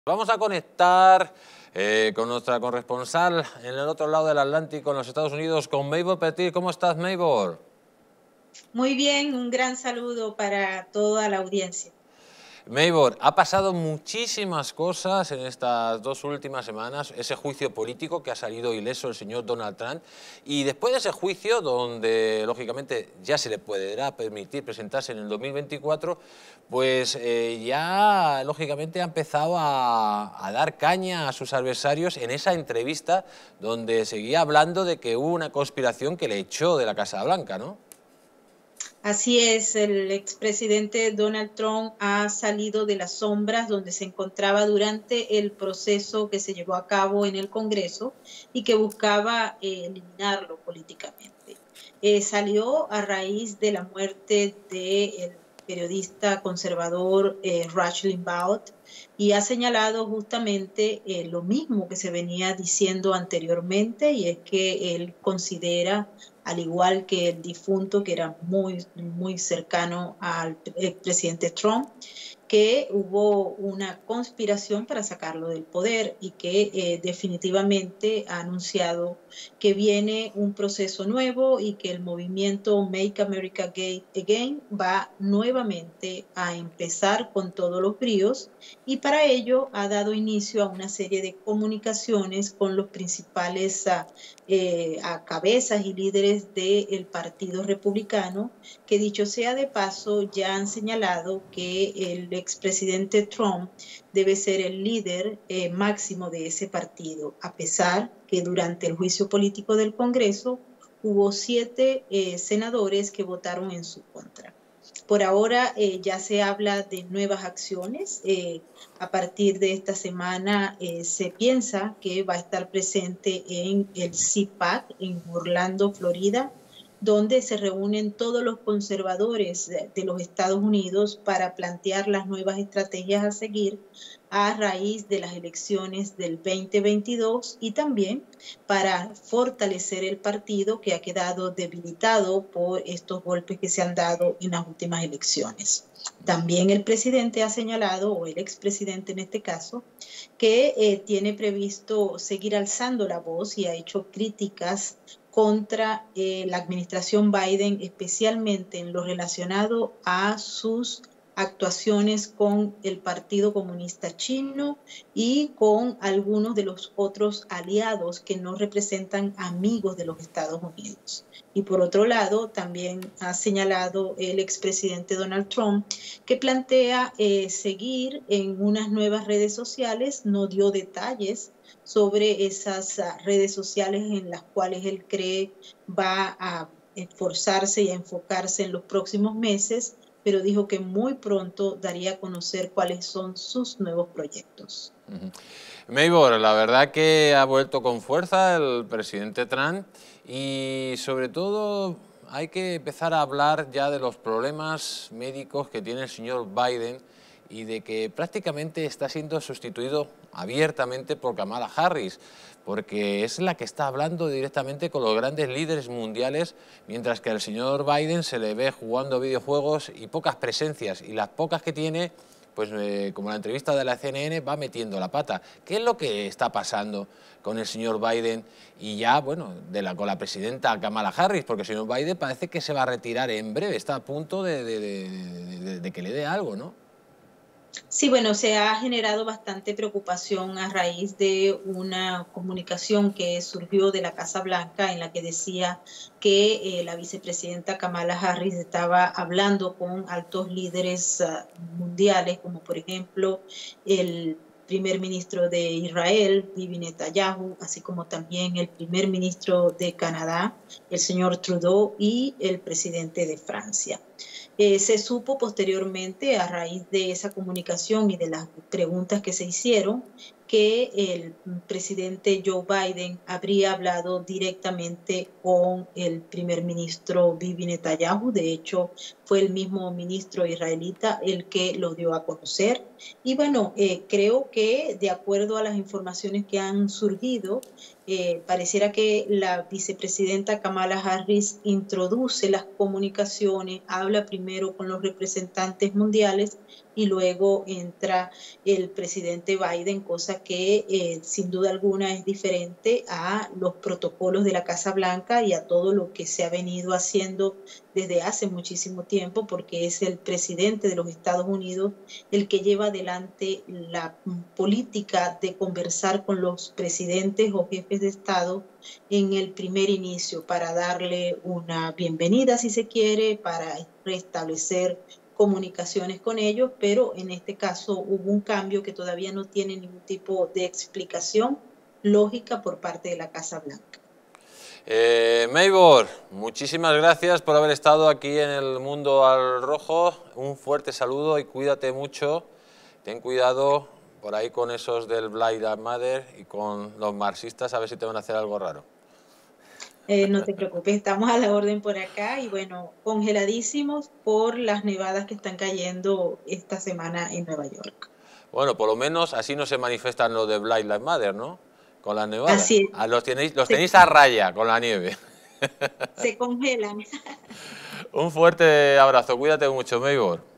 Vamos a conectar con nuestra corresponsal en el otro lado del Atlántico, en los Estados Unidos, con Maybor Petit. ¿Cómo estás, Maybor? Muy bien, un gran saludo para toda la audiencia. Maybor, ha pasado muchísimas cosas en estas dos últimas semanas, ese juicio político que ha salido ileso el señor Donald Trump, y después de ese juicio, donde lógicamente ya se le podrá permitir presentarse en el 2024, pues ya lógicamente ha empezado a dar caña a sus adversarios en esa entrevista donde seguía hablando de que hubo una conspiración que le echó de la Casa Blanca, ¿no? Así es, el expresidente Donald Trump ha salido de las sombras donde se encontraba durante el proceso que se llevó a cabo en el Congreso y que buscaba eliminarlo políticamente. Salió a raíz de la muerte del periodista conservador Rush Limbaugh y ha señalado justamente lo mismo que se venía diciendo anteriormente, y es que él considera, al igual que el difunto, que era muy cercano al presidente Trump, que hubo una conspiración para sacarlo del poder y que definitivamente ha anunciado que viene un proceso nuevo y que el movimiento Make America Great Again va nuevamente a empezar con todos los bríos, y para ello ha dado inicio a una serie de comunicaciones con los principales a cabezas y líderes del Partido Republicano, que dicho sea de paso ya han señalado que el expresidente Trump debe ser el líder máximo de ese partido, a pesar que durante el juicio político del Congreso hubo 7 senadores que votaron en su contra. Por ahora ya se habla de nuevas acciones. A partir de esta semana se piensa que va a estar presente en el CPAC en Orlando, Florida, donde se reúnen todos los conservadores de los Estados Unidos para plantear las nuevas estrategias a seguir a raíz de las elecciones del 2022 y también para fortalecer el partido, que ha quedado debilitado por estos golpes que se han dado en las últimas elecciones. También el presidente ha señalado, o el expresidente en este caso, que tiene previsto seguir alzando la voz y ha hecho críticas contra la administración Biden, especialmente en lo relacionado a sus actuaciones con el Partido Comunista Chino y con algunos de los otros aliados que no representan amigos de los Estados Unidos. Y por otro lado, también ha señalado el expresidente Donald Trump que plantea seguir en unas nuevas redes sociales. No dio detalles sobre esas redes sociales en las cuales él cree va a esforzarse y a enfocarse en los próximos meses, pero dijo que muy pronto daría a conocer cuáles son sus nuevos proyectos. Maybor, la verdad que ha vuelto con fuerza el presidente Trump y sobre todo hay que empezar a hablar ya de los problemas médicos que tiene el señor Biden y de que prácticamente está siendo sustituido abiertamente por Kamala Harris, porque es la que está hablando directamente con los grandes líderes mundiales, mientras que al señor Biden se le ve jugando videojuegos y pocas presencias, y las pocas que tiene, pues como la entrevista de la CNN, va metiendo la pata. ¿Qué es lo que está pasando con el señor Biden y ya, bueno, con la presidenta Kamala Harris? Porque el señor Biden parece que se va a retirar en breve, está a punto de que le dé algo, ¿no? Sí, bueno, se ha generado bastante preocupación a raíz de una comunicación que surgió de la Casa Blanca en la que decía que la vicepresidenta Kamala Harris estaba hablando con altos líderes mundiales, como por ejemplo el primer ministro de Israel, Bibi Netanyahu, así como también el primer ministro de Canadá, el señor Trudeau, y el presidente de Francia. Se supo posteriormente, a raíz de esa comunicación y de las preguntas que se hicieron, que el presidente Joe Biden habría hablado directamente con el primer ministro Bibi Netanyahu. De hecho, fue el mismo ministro israelita el que lo dio a conocer. Y bueno, creo que de acuerdo a las informaciones que han surgido, pareciera que la vicepresidenta Kamala Harris introduce las comunicaciones, habla primero con los representantes mundiales y luego entra el presidente Biden, cosa que sin duda alguna es diferente a los protocolos de la Casa Blanca y a todo lo que se ha venido haciendo desde hace muchísimo tiempo, porque es el presidente de los Estados Unidos el que lleva adelante la política de conversar con los presidentes o jefes de Estado en el primer inicio para darle una bienvenida, si se quiere, para restablecer comunicaciones con ellos, pero en este caso hubo un cambio que todavía no tiene ningún tipo de explicación lógica por parte de la Casa Blanca. Maybor, muchísimas gracias por haber estado aquí en el Mundo al Rojo. Un fuerte saludo y cuídate mucho. Ten cuidado por ahí con esos del Black Lives Matter y con los marxistas, a ver si te van a hacer algo raro. No te preocupes, estamos a la orden por acá y bueno, congeladísimos por las nevadas que están cayendo esta semana en Nueva York. Bueno, por lo menos así no se manifiestan los de Black Lives Matter, ¿no? Con las nevadas. Así es. Los tenéis a raya con la nieve. Se congelan. Un fuerte abrazo, cuídate mucho, Maybor.